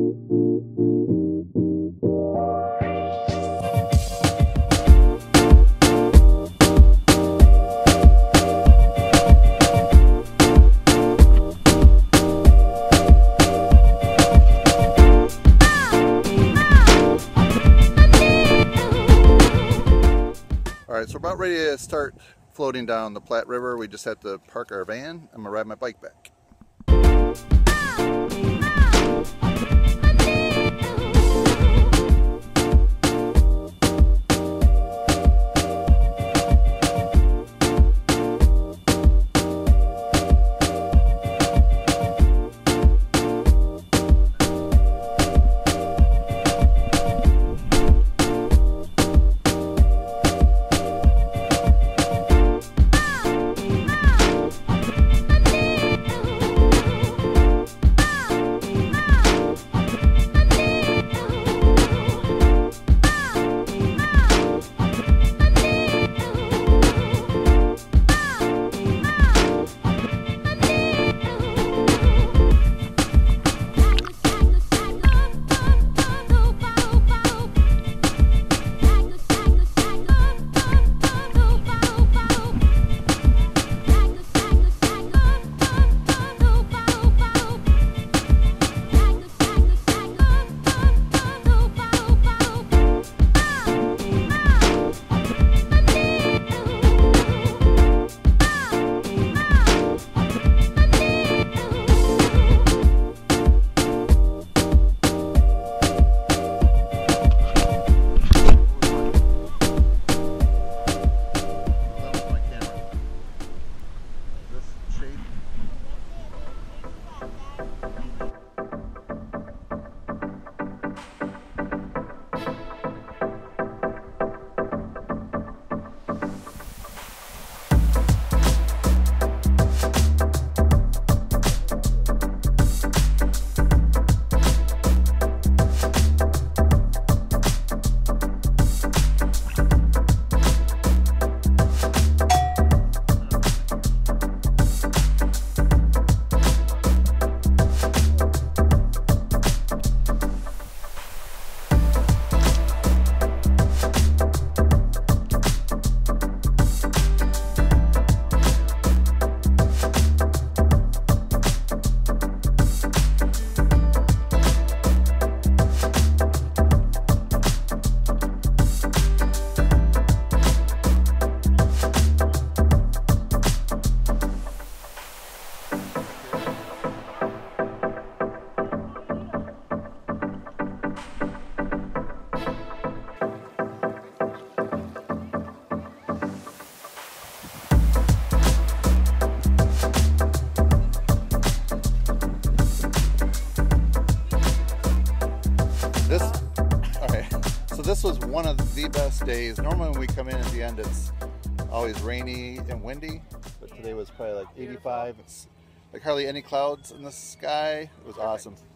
Alright, so we're about ready to start floating down the Platte River. We just have to park our van. I'm going to ride my bike back. This was one of the best days. Normally when we come in at the end, it's always rainy and windy, but today was probably like 85. It's like hardly any clouds in the sky. It was awesome.